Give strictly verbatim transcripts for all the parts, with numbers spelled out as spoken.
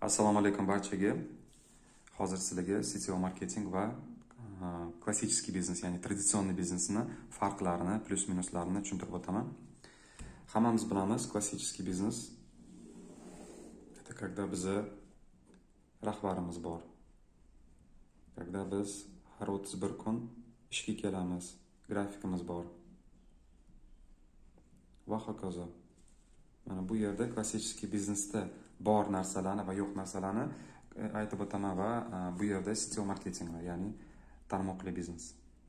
Assalomu alaykum barchaga. Hozir sizlarga sitio marketing va klassический biznes, ya'ni traditsion biznesni farqlarini, plus-minuslarini tushuntirib o'taman. Hammamiz bilamiz, klassический biznes это когда bizni rahbarimiz bor. Когда biz har o'ttiz bir kun ishga kelamiz, grafikimiz bor. Va hokazo. Mana bu yerda klassический biznesda bor narsalarni va yo'q narsalarni aytib o'taman va bu yerda sitio marketing, ya'ni tarmoqli biznes.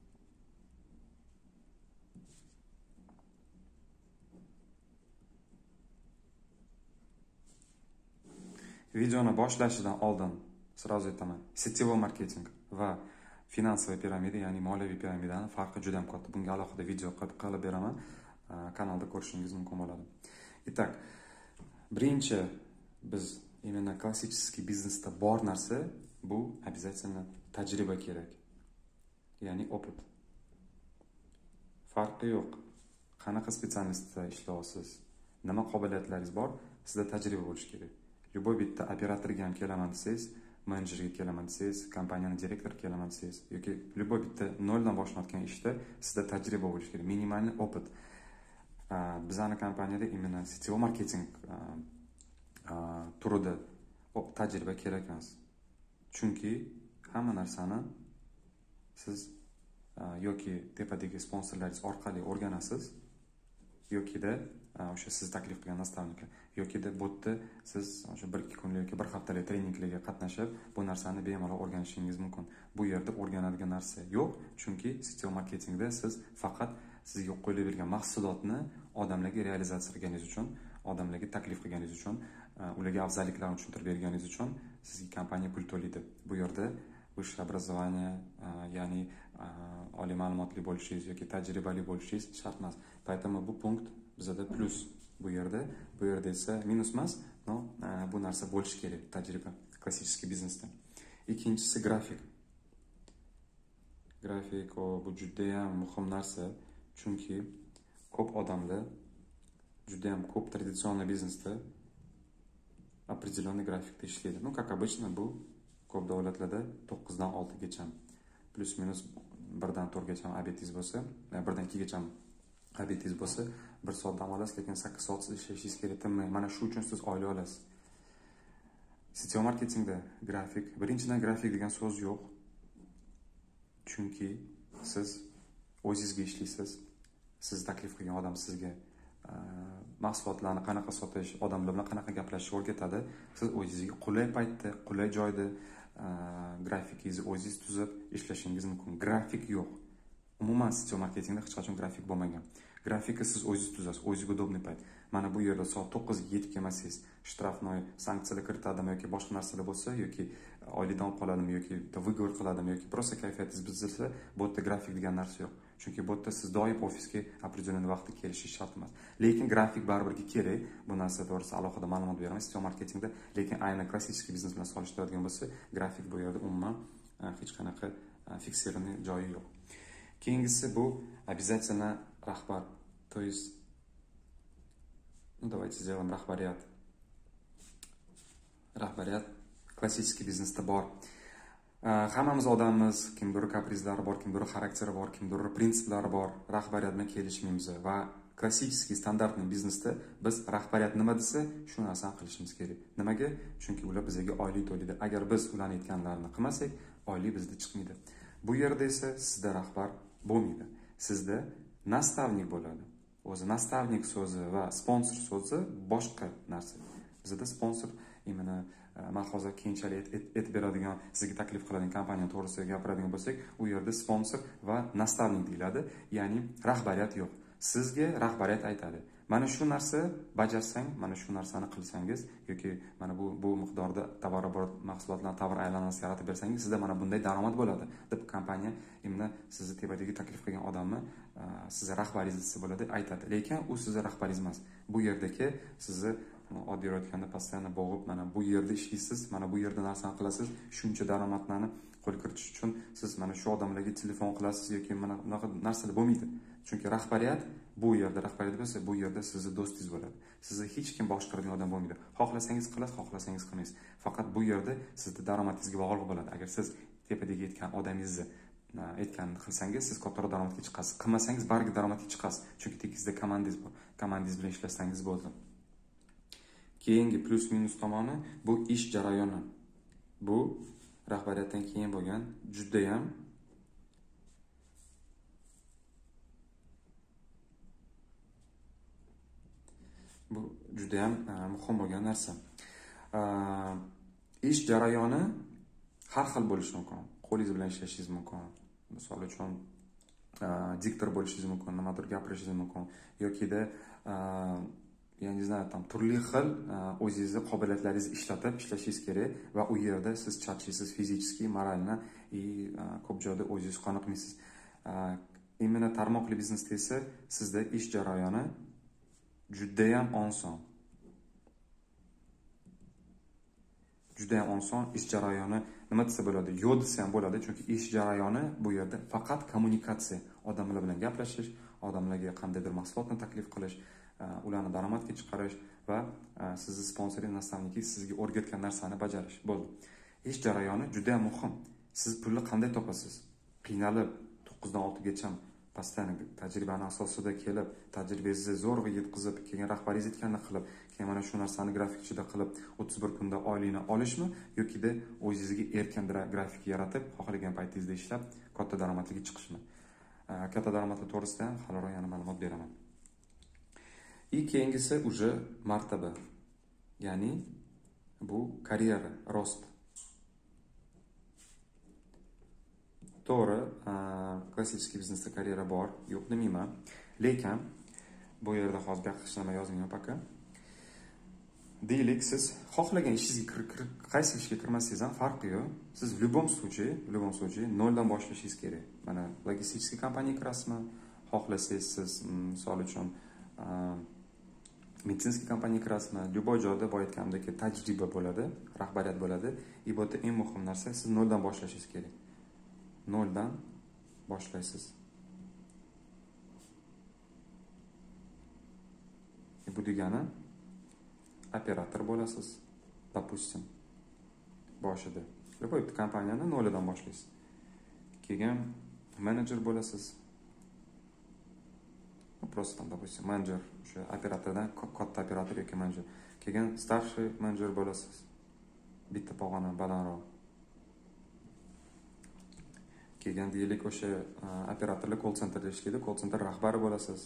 Videoni boshlashidan oldin sразу aytaman, sitio marketing va finansoviy piramida, ya'ni moliyaviy piramidani farqi juda ham katta. Bunga alohida video qilib beraman, kanalda ko'rishingiz mumkin bo'ladi. Itak, birinchi biz именно klassический biznesda bor narsa bu обязательно tajriba kerak. Ya'ni opit. Farqi yo'q. Qanaqa specialistda ishlaysiz, nima qobiliyatlaringiz bor, sizda tajriba bo'lishi kerak. Любой bitta operatorga ham kelaman desangiz, menejerga kelaman desangiz, kompaniyani direktoriga kelaman desangiz yoki любой bitta noldan boshlayotgan ishda sizda tajriba bo'lishi kerak. Minimalniy opit. Bizning kompaniyada именно sitio marketing turida tajriba kerak emas. Chunki hamma narsani siz yoki tepadagi sponsorlaringiz orqali o'rganasiz, yokida o'sha siz taklif qilgan nastavniklar, yokida botda siz o'sha bir ikki kunlik yoki bir haftalik treninglarga qatnashib, bu narsani bemalol o'rganishingiz mumkin. Bu yerda o'rganadigan narsa yo'q, chunki sitio marketingda siz faqat sizga qo'yilib bergan mahsulotni odamlarga realizatsiya qilganingiz uchun, odamlarga taklif qilganingiz uchun, ularga afzalliklarni tushuntirib berganingiz uchun sizga kompaniya pul to'laydi. Bu yerda высшее образование, ya'ni oliy ma'lumotli bo'lishingiz yoki tajribali bo'lishingiz shart emas. Поэтому bu punkt bizda plus. Bu yerda, bu yerda esa minus emas, но bu narsa bo'lishi kerak, tajriba klassический biznesda. Ikkinchisi grafik. Grafik bu juda ham muhim narsa, chunki ko'p odamlar juda ham ko'p traditsion biznesda определенный grafikda ishlaydi. Ну, как обычно, bu ko'p davlatlarda to'qqizdan oltigacha, plus minus birdan to'rtgacha obetingiz bo'lsa, birdan ikkigacha obetingiz bo'lsa, bir soat dam olasiz, lekin sakkiz soat ishlashingiz kerak tinmay. Mana shu uchun siz oylik olasiz. Sitio marketingda grafik, birinchidan grafik degan so'z yo'q. Chunki siz o'zingizga ishlaysiz. Siz taklif qilgan odam sizga mahsulotlarni qanaqa sotish, odamlar bilan qanaqa gaplashishni o'rgatadi. Siz o'zingizga qulay paytda, qulay joyda grafikingizni o'zingiz tuzib ishlashingiz mumkin. Grafik yo'q. Umuman sitio marketingda hech qachon grafik bo'lmagan. Grafikni siz o'zingiz tuzasiz, o'zingizga udobniy payt. Mana bu yerda soat to'qqizga yetib kelmasangiz, shtrafnoy sanksiyalar kiritadimi yoki boshqa narsalar bo'lsa, yoki oylikdan olib qoladimi yoki выговор qiladimi yoki просто kayfiyatingiz buzilsa, botda grafik degan narsa yo'q. Chunki botda siz doim ofisga определенный vaqtda kelishingiz shart emas. Lekin grafik baribir kerak. Bu narsa to'g'risida alohida ma'lumot beraman sitio marketingda, lekin aynan klassический biznes bilan solishtiradigan bo'lsa, grafik bu yerda umuman hech qanaqa fiksirованный joyi yo'q. Keyingisi bu обязательно rahbar. То есть, ну давайте сделаем rahbariyat. Rahbariyat klassический biznesda bor. Hammamiz odammiz, kimdir kaprizlari bor, kimdir xarakteri bor, kimdir prinsiplari bor. Rahbariyat bilan kelishmaymiz va klassический standartniy biznesda biz rahbariyat nima desa, shu narsani qilishimiz kerak. Nimaga? Chunki ular bizga oylik to'laydi. Agar biz ularni aytganlarini qilmasak, oylik bizda chiqmaydi. Bu yerda esa sizda rahbar bo'lmaydi. Sizda nastavnik bo'ladi. O'zi nastavnik so'zi va sponsor so'zi boshqa narsa. Bizda sponsor именно men hozir keyinchalik aytib beradigan, sizga taklif qiladigan kompaniya to'g'risida gapiradigan bo'lsak, u yerda sponsor va nastavnik deyiladi, ya'ni rahbariyat yo'q. Sizga rahbariyat aytadi. Mana shu narsa bajarsang, mana shu narsani qilsangiz yoki mana bu bu miqdorda tovarobort mahsulotlarni tovar aylanmasi yaratib bersangiz, sizda mana bunday daromad bo'ladi deb kompaniya imna sizni tepadagi taklif qilgan odamni sizni rahbaringiz desa bo'ladi, aytadi. Lekin u sizni rahbaringiz emas. Bu yerdagi sizni oddiy aytganda postoyanno bo'g'ib, mana bu yerda ishlaysiz, mana bu yerda narsani qilasiz, shuncha daromadlarni qo'lga kiritish uchun siz mana shu odamlarga telefon qilasiz yoki mana bunaqa narsalar bo'lmaydi. Chunki rahbariyat bu yerda rahbariyat bo'lsa, bu yerda sizni do'stingiz bo'ladi. Sizni hech kim boshqaradigan odam bo'lmaydi. Xohlasangiz qilasiz, xohlasangiz qilmaysiz. Faqat bu yerda sizni daromadingizga bog'liq bo'ladi. Agar siz tepadagi aytgan odamingizni aytganini qilsangiz, siz kattaroq daromadga chiqasiz. Qilmasangiz baribir daromadga chiqasiz. Chunki tekizda komandangiz bor. Komandangiz bilan ishlasangiz bo'ldi. Keyingi plus minus tomoni bu ish jarayoni. Bu rahbariyatdan keyin bo'lgan juda ham bu juda ham muhim bo'lgan narsa. Ish jarayoni har xil bo'lishi mumkin. Qo'lingiz bilan ishlashingiz mumkin. Misol uchun diktor bo'lishingiz mumkin, nimadir gapirishingiz mumkin yoki-da я не знаю, там turli xil o'zingizni qobiliyatlaringizni ishlatib ishlashingiz kerak va u yerda siz charchaysiz fizически, moralni и ko'p joyda o'zingiz qoniqmaysiz. Именно tarmoqli biznesda esa sizda ish jarayoni juda ham oson. Juda ham oson ish jarayoni nima desa bo'ladi? Yo'l desa ham bo'ladi, chunki ish jarayoni bu yerda faqat kommunikatsiya, odamlar bilan gaplashish, odamlarga qandaydir mahsulotni taklif qilish, ularni daromadga chiqarish va sizni sponsoring nastavniki sizga o'rgatgan narsani bajarish bo'ldi. Ish jarayoni juda ham muhim. Siz pulni qanday topasiz? Qiynalib to'qqiz dan olti gacha pastdan tajribani asosida kelib, tajribangizni zo'rg'a yetkazib, keyin rahbaringiz aytganini qilib, keyin mana shu narsani grafik ichida qilib o'ttiz bir kunda oylikni olishmi yoki-da o'zingizga erkin grafik yaratib, xohlagan paytingizda ishlab, katta daromadga chiqishmi? Katta daromadli to'g'risida ham haliroq yana ma'lumot beraman. И keyingisi уже martaba. Ya'ni bu karyera, rost. To'g'ri, klassik biznesda karyera bor, yo'q demayman. Lekin bu yerda hozir hech nima yozmayman paka. Deylik, siz xohlagan ishingizga qaysi ishga kirmasangiz ham farqi yo'q. Siz в любом случае, в любом случае noldan boshlashingiz kerak. Mana logistik kompaniyaga kirasizmi? Xohlasangiz siz, misol uchun, meditsinskiy kompaniyaga kirasizmi? Любой joyda bu aytganimdek tajriba bo'ladi, rahbariyat bo'ladi. И bu yerda eng muhim narsa siz noldan boshlashingiz kerak. noldan boshlaysiz. Bu degani operator bo'lasiz, допустим, boshida. Любой kompaniyani noldan boshlaysiz. Keyin menejer bo'lasiz. Просто там, допустим, menejer, o'sha operatordan katta operator yoki menejer. Keyin starший menejer bo'lasiz. Bitta pog'ona balandroq. Keyin deylik o'sha operatorlar call centerda ishlaydi, call center rahbari bo'lasiz.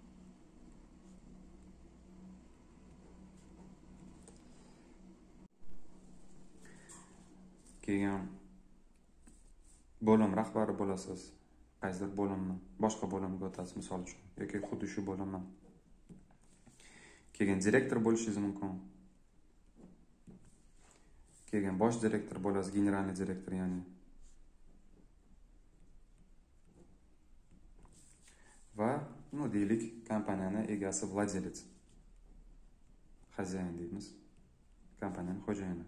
Keyin bo'lim rahbari bo'lasiz. Qaysidir bo'limni, boshqa bo'limga o'tasiz, misol uchun, yoki xuddi shu bo'limni. Keyin direktor bo'lishingiz mumkin. Keyin bosh direktor bo'lasiz, generalniy direktor, ya'ni. Va, ну, deylik, kompaniyani egasi, vладелец. Xo'jayin deymiz. Kompaniyaning xo'jayini.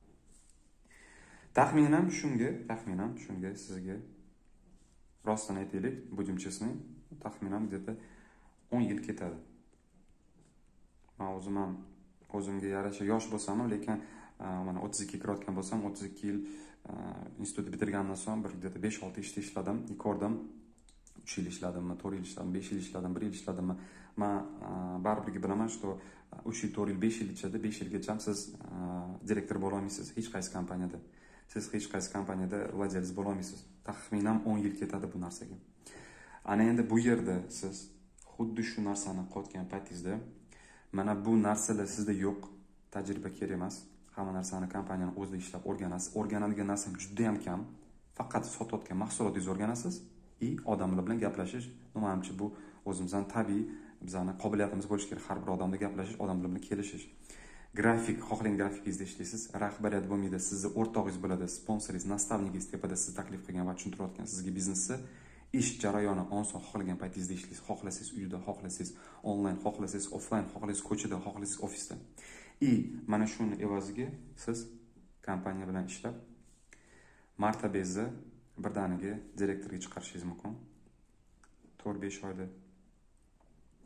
Taxminan shunga, taxminan shunga sizga rostdan aytaylik, budimchasini taxminan где-то o'n yil ketadi. Men o'zim ham o'zimga yarasha yosh bo'lsam, lekin mana o'ttiz ikki kirayotgan bo'lsam, o'ttiz ikki yil institutni bitirgandan so'ng bir где-то besh olti ishda ishladim, ko'rdim. uch yil ishladimmi, to'rt yil ishladim, besh yil ishladim, bir yil ishladimmi. Men baribir bilaman, что uch yil, to'rt yil, besh yil ichida besh yilgacha siz direktor bo'la olmaysiz hech qaysi kompaniyada. Siz hech qaysi kompaniyada vладелец bo'la olmaysiz. Taxminan o'n yil ketadi bu narsaga. Ana endi bu yerda siz xuddi shu narsani qotgan paytingizda, mana bu narsalar sizda yo'q, tajriba kerak emas. Hamma narsani kompaniyani o'zida ishlab o'rganasiz. O'rganadigan narsa juda ham kam. Faqat sotayotgan mahsulotingizni o'rganasiz. И odamlar bilan gaplashish, menimcha bu o'zimizdan tabiiy, bizning qobiliyatimiz bo'lishi kerak. Har bir odamda gaplashish, odamlar bilan kelishish. Grafik, xohlagan grafikingizda ishlaysiz, rahbariyat bo'lmaydi, sizni o'rtog'ingiz bo'ladi, sponsoringiz, nastavnikingiz tepada siz taklif qilgan va tushuntirayotgan sizga biznesni, ish jarayoni oson, xohlagan paytingizda ishlaysiz, xohlasangiz uyda, xohlasangiz onlayn, xohlasangiz offlayn, xohlasangiz ko'chada, xohlasangiz ofisda. И mana shuni evaziga siz kompaniya bilan ishlab martabangizni birdaniga direktorga chiqarishingiz mumkin. to'rt besh oyda.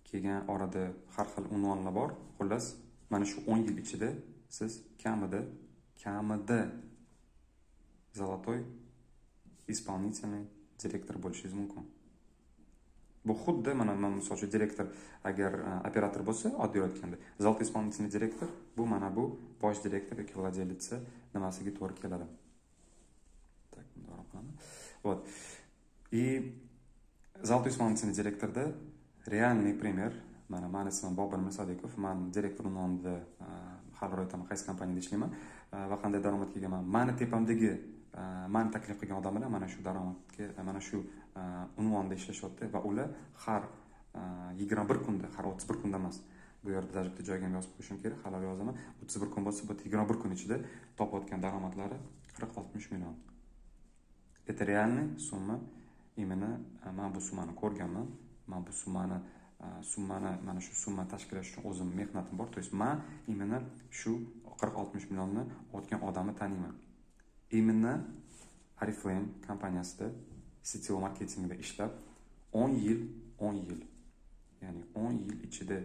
kelgan orada har xil unvonlar bor. Xullas, mana shu o'n yil ichida siz kamida kamida zolotoy исполнительный direktor bo'lishingiz mumkin. Bu xuddi mana misol uchun direktor agar operator bo'lsa, oddiy aytganda, zolotoy исполнительный direktor bu mana bu bosh direktor yoki vладелица nimasiga to'g'ri keladi. Так, bunday qilamiz. Вот. И zolotoy исполнительный direktorda realniy пример. Mana men ismim Bobur Mirsodikov, men direktor unvonida har bir aytaman qaysi kompaniyada ishlayman va qanday daromad kelganman. Meni tepamdagi meni taklif qilgan odamlar mana shu daromadga, mana shu unvonda ishlashyapti va ular har yigirma bir kunda, har o'ttiz bir kunda emas. Bu yerda даже bitta joyga yozib qo'yishim kerak, halol yozaman. o'ttiz bir kun bo'lsa, bu yigirma bir kun ichida topayotgan daromadlari qirq oltmish million. Это реальная сумма. Именно men bu summani ko'rganman. Men bu summani summani mana shu summa tashkillash uchun o'zim mehnatim bor. То есть men именно shu qirq oltmish millionni otgan odamni taniyman. Именно Oriflame kompaniyasida sitio marketingda ishlab o'n yil, o'n yil, ya'ni o'n yil ichida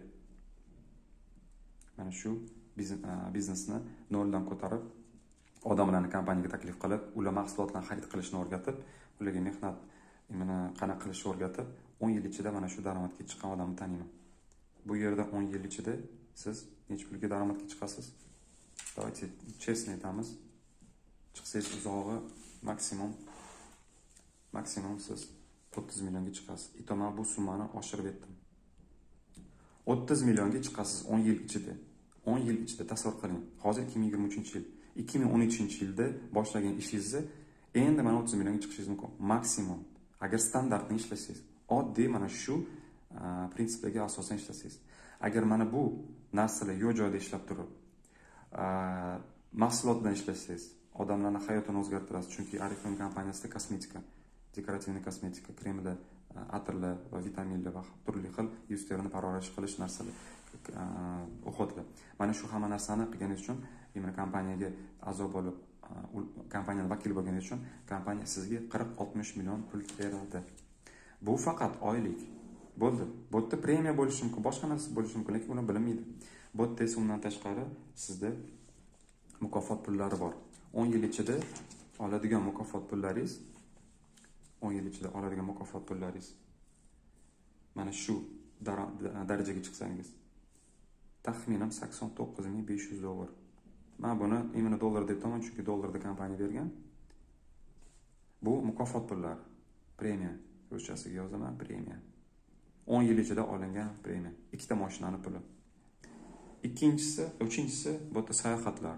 mana shu biznesni noldan ko'tarib, odamlarni kompaniyaga taklif qilib, ular mahsulotlarni xarid qilishni o'rgatib, ularga mehnat imini qanaqa qilishni o'rgatib, o'n yil ichida mana shu daromadga chiqqan odamni taniyman. Bu yerda o'n yil ichida siz necha pulga daromadga chiqasiz? Давайте честно aytamiz. Chiqsangiz uzog'i maksimum maksimum siz o'ttiz millionga chiqasiz. И то men bu summani oshirib etdim. o'ttiz millionga chiqasiz o'n yil ichida. o'n yil ichida tasavvur qiling. Hozir ikki ming yigirma uchinchi yil. ikki ming o'n uchinchi yilda boshlagan ishingizni endi mana o'ttiz millionga chiqishingiz mumkin. Maksimum. Agar standartni ishlasangiz, oddiy mana shu prinsiplarga asosan ishlasangiz. Agar mana bu narsalar yo'q joyda ishlab turib, mahsulotdan ishlasangiz, odamlarning hayotini o'zgartirasiz. Chunki Oriflame kompaniyasida kosmetika, dekorativniy kosmetika, kremlar, atirlar va vitaminlar va turli xil yuz terini parvarish qilish narsalar o'xotlar. Mana shu hamma narsani qilganingiz uchun, ya'ni kompaniyaga a'zo bo'lib, kompaniyaning vakili bo'lganingiz uchun kompaniya sizga qirq oltmish million pul beradi. Bu faqat oylik. Bo'ldi. Bu yerda premiya bo'lishi mumkin, boshqa narsa bo'lishi mumkin, lekin uni bilmaydi. Bu yerda esa undan tashqari sizda mukofot pullari bor. o'n yil ichida oladigan mukofot pullaringiz o'n yil ichida oladigan mukofot pullaringiz mana shu darajaga chiqsangiz taxminan sakson to'qqiz ming besh yuz dollar. Men buni imini dollar deb aytaman, chunki dollarda kompaniya bergan. Bu mukofot pullari, premiya ruschasiga yozaman, premiya. o'n yil ichida olingan premiya. Ikkita mashinani puli. Ikkinchisi, uchinchisi bu yerda sayohatlar.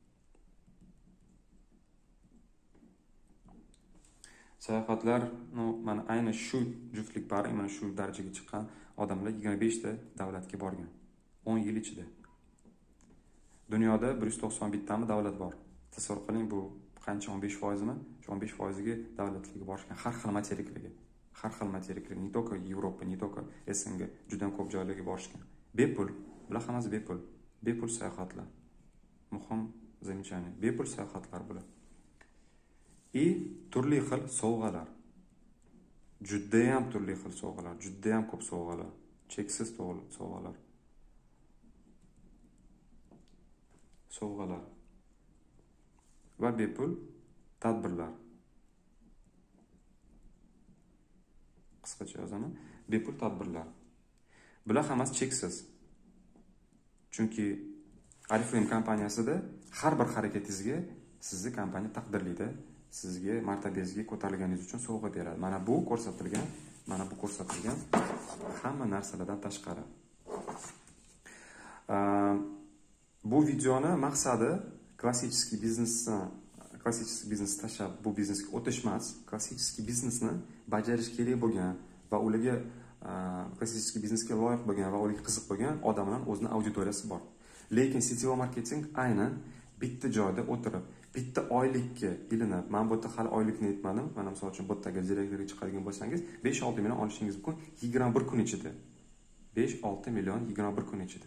Sayohatlar, no, mana ayni shu juftlik bari, mana shu darajaga chiqqan odamlar yigirma besh ta davlatga borgan. o'n yil ichida. Dunyoda bir yuz to'qson bir tami davlat bor. Tasavvur qiling, bu qancha o'n besh foiz mi? o'n besh foiz ga davlatlarga borishgan, har xil materiklarga. Har xil materiklar, не только Yevropa, не только S N G, juda ko'p joylarga borishgan. Bepul, bular hammasi bepul. Bepul sayohatlar. Muhim замечание. Bepul sayohatlar bular. И turli xil sovg'alar. Juda ham turli xil sovg'alar, juda ham ko'p sovg'alar, cheksiz sovg'alar. Sovg'alar. Va bepul tadbirlar. Qisqacha yozaman. Bepul tadbirlar. Bular hammasi cheksiz. Chunki Oriflame kompaniyasida har bir harakatingizga sizni kompaniya taqdirlaydi. Sizga martabangizga ko'tarilganingiz uchun sovg'a beradi. Mana bu ko'rsatilgan, mana bu ko'rsatilgan hamma narsalardan tashqari. Bu videoni maqsadi klassik biznesni, klassik biznes tashlab bu biznesga o'tish emas, klassik biznesni bajarish kerak bo'lgan va ularga klassik biznesga loyiq bo'lgan va ularga qiziq bo'lgan odamlar o'zining auditoriyasi bor. Lekin sitio marketing aynan bitta joyda o'tirib, bitta oylikka ilinib, men bu yerda hali oylikni aytmadim. Mana misol uchun bu yerdagi direktorga chiqadigan bo'lsangiz, besh olti million olishingiz mumkin yigirma bir kun ichida. besh olti million yigirma bir kun ichida.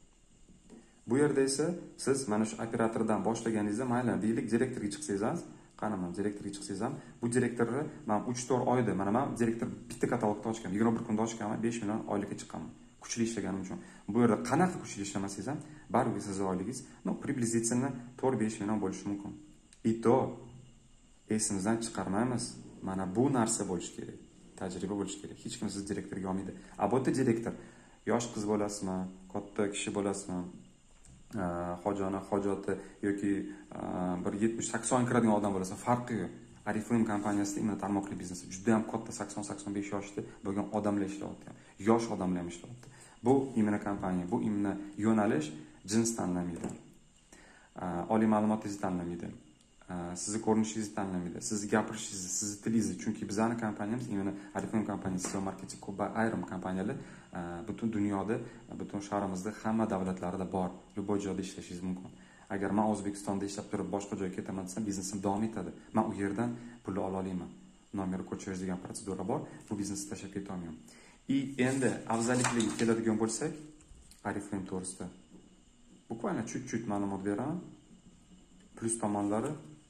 Bu yerda esa siz mana shu operatordan boshlaganingizda, mayli deylik direktorga chiqsangiz, qanaman direktorga chiqsangiz ham bu direktorni men uch to'rt oyda mana men direktor bitta katalogni ochgan, yigirma bir kunda ochganman, besh million oylikka chiqqanman. Kuchli ishlaganim uchun. Bu yerda qanaqa kuchli ishlamasangiz ham baribir siz oyligingiz, no, приблизительно to'rt besh million bo'lishi mumkin. И то esimizdan chiqarmaymiz. Mana bu narsa bo'lishi kerak. Tajriba bo'lishi kerak. Hech kim siz direktorga olmaydi. A bu yerda direktor yosh qiz bo'lasizmi, katta kishi bo'lasizmi, hojona, hojoti yoki bir yetmish sakson kiradigan odam bo'lsa, farqi yo'q. Oriflame kompaniyasida immo tarmoqli biznes juda ham katta sakson sakson besh yoshda bo'lgan odamlar ishlayapti. Yosh odamlar ham ishlayapti. Bu immo kompaniya, bu immo yo'nalish jins tanlamaydi. Oliy ma'lumotingizni tanlamaydi. Sizni ko'rinishingizni tanlamaydi. Sizni gapirishingizni, sizni tilingizni, chunki bizning kompaniyamiz immo Oriflame kompaniyasi, SEO marketing ko'p ayrim kompaniyalar butun dunyoda, butun shahrimizda hamma davlatlarda bor. Любой joyda ishlashingiz mumkin. Agar men O'zbekistonda ishlab turib boshqa joyga ketaman desam, biznesim davom etadi. Men u yerdan pul ola olaman. Nomer ko'chirish degan protsedura bor. Bu biznesni tashlab keta olmayman. И endi afzalliklariga keladigan bo'lsak, Oriflame to'g'risida bukvalno chut-chut ma'lumot beraman. Plus tomonlari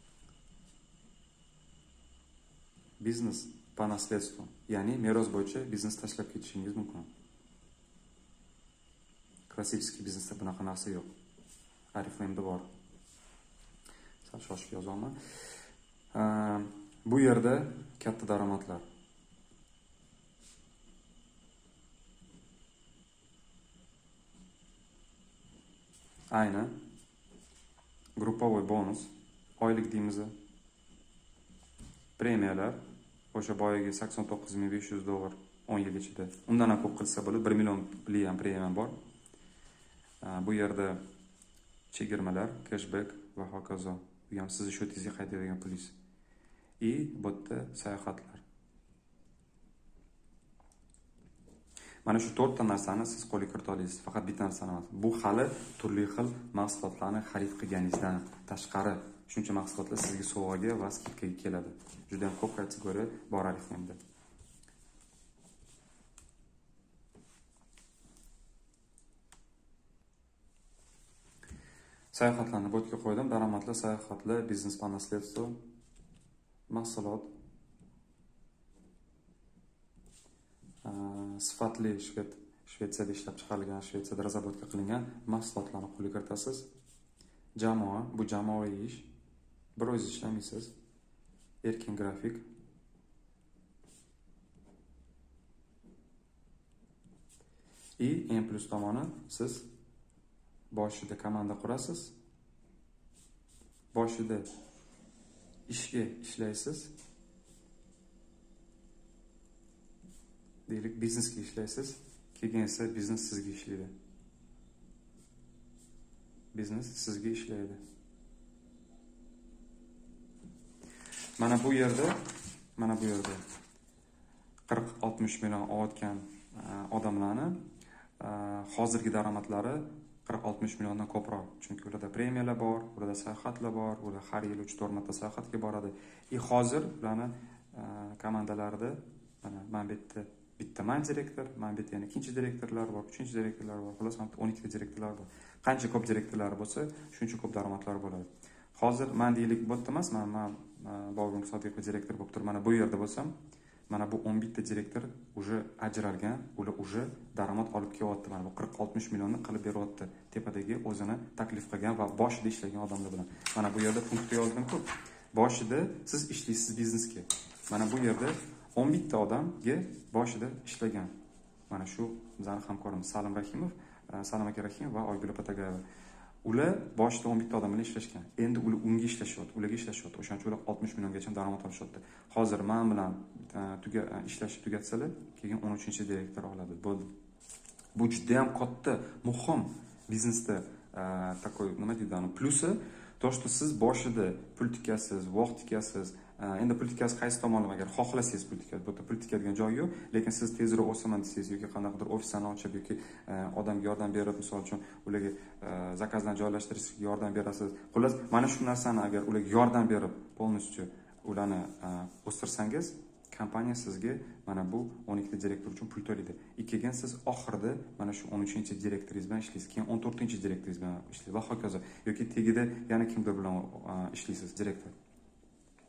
biznes по наследству, ya'ni meros bo'yicha biznes tashlab ketishingiz mumkin. Klassik biznesda bunaqa narsa yo'q. Oriflame'da bor. Sal shoshib yozaman. Bu yerda katta daromadlar. Ayni gruppovoy bonus, oylik deymiz. Premiyalar o'sha boyagi sakson to'qqiz ming besh yuz dollar o'n yil ichida. Undan ham ko'p qilsa bo'ladi, bir million puli ham premiya bor. Bu yerda chegirmalar, cashback va hokazo. Bu ham sizni shotingizga qaytadigan pulingiz. И bu yerda sayohatlar. Mana shu to'rtta narsani siz qo'lga kirita olasiz, faqat bitta narsani emas. Bu hali turli xil mahsulotlarni xarid qilganingizdan tashqari shuncha mahsulotlar sizga sovg'aga va skidkaga keladi. Juda ham ko'p kategoriya bor Oriflame'da. Sayohatlarni bu yerga qo'ydim. Daromadlar, sayohatlar, biznes по наследству, mahsulot, sifatli Shved Shvetsiyada ishlab chiqarilgan, Shvetsiyada razработка qilingan mahsulotlarni qo'lga kiritasiz. Jamoa, bu jamoaviy ish. Bir o'zingiz ishlamaysiz. Erkin grafik. И eng plus tomoni siz boshida komanda qurasiz. Boshida ishga ishlaysiz. Deylik biznesga ishlaysiz, keyin esa biznes sizga ishlaydi. Biznes sizga ishlaydi. Mana bu yerda, mana bu yerda qirq oltmish million olayotgan odamlarni hozirgi daromadlari qirq oltmish milliondan ko'proq. Chunki ularda premiyalar bor, ularda sayohatlar bor, ular har yili uch to'rt marta sayohatga boradi. И hozir ularni komandalarida mana men bu yerda bitta man direktor, men bu yerda yana ikkinchi direktorlar bor, uchinchi direktorlar bor, xullas o'n ikkita direktorlar bor. Qancha ko'p direktorlar bo'lsa, shuncha ko'p daromadlar bo'ladi. Hozir men deylik bu yerda emas, men men Bog'um Sodiqov direktor bo'lib turib, mana bu yerda bo'lsam, mana bu o'n bitta direktor уже ajralgan, ular уже daromad olib kelyapti. Mana bu qirq oltmish millionni qilib beryapti. Tepadagi o'zini taklif qilgan va boshida ishlagan odamlar bilan. Mana bu yerda punktda yozdim-ku. Boshida siz ishlaysiz biznesga. Mana bu yerda o'n bitta odamga boshida ishlagan. Mana shu bizning hamkorimiz Salim Rahimov, Salim aka Rahimov va Oygul Patagayeva. Ular boshida o'n bitta odam bilan ishlashgan. Endi ular unga ishlashyapti, ularga ishlashyapti. O'shaning uchun ular oltmish milliongacha daromad olishyapti. Hozir men bilan tuga ishlashni tugatsalar, keyin o'n uchinchi direktor oladi. Bo'ldi. Bu juda ham katta, muhim biznesda takoy nima deydi, plusi to, что siz boshida pul tikasiz, vaqt tikasiz. Endi pul tikasiz qaysi tomonlama, agar xohlasangiz pul tikasiz, bu yerda pul tikadigan joy yo'q, lekin siz tezroq o'saman desangiz yoki qanaqadir ofisni ochib yoki odamga yordam berib, misol uchun ularga zakazdan joylashtirishga yordam berasiz. Xullas, mana shu narsani agar ularga yordam berib, polностью ularni o'stirsangiz, kompaniya sizga mana bu o'n ikkita direktor uchun pul to'laydi. Keyin siz oxirida mana shu o'n uchinchi direktoringiz bilan ishlaysiz, keyin o'n to'rtinchi direktoringiz bilan ishlaysiz va hokazo. Yoki tegida yana kimdir bilan ishlaysiz, direktor.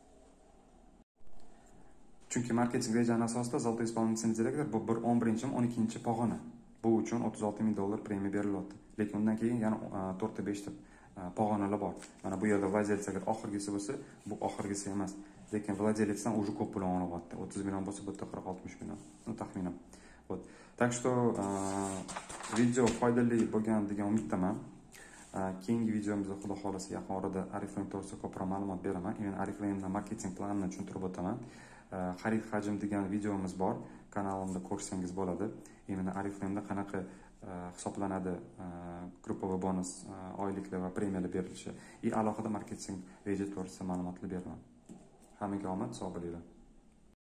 Chunki marketing rejani asosida zoltoy исполнительный direktor bu bir o'n birinchi o'n ikkinchi pog'ona. Bu uchun o'ttiz olti ming dollar premiya berilyapti. Lekin undan keyin yana to'rtta beshta pog'onalar bor. Mana bu yerda vaziyat agar oxirgisi bo'lsa, bu oxirgisi emas. Lekin vладелецdan уже ko'p pul olyapti. o'ttiz million bo'lsa, bu yerda qirq oltmish million. Ну, taxminan. Вот. Так что video foydali bo'lgan degan umiddaman. Keyingi videomizda xudo xolasa yaqin orada Oriflame to'g'risida ko'proq ma'lumot beraman. Men Oriflamening marketing planini tushuntirib o'taman. Xarid hajm degan videomiz bor. Kanalimda ko'rsangiz bo'ladi. Mana Oriflame'da qanaqa hisoblanadi grupповой bonus, oyliklar va premiyalar berilishi va alohida marketing reja to'g'risida ma'lumotlar beraman. Hammaga omad, sog' bo'linglar.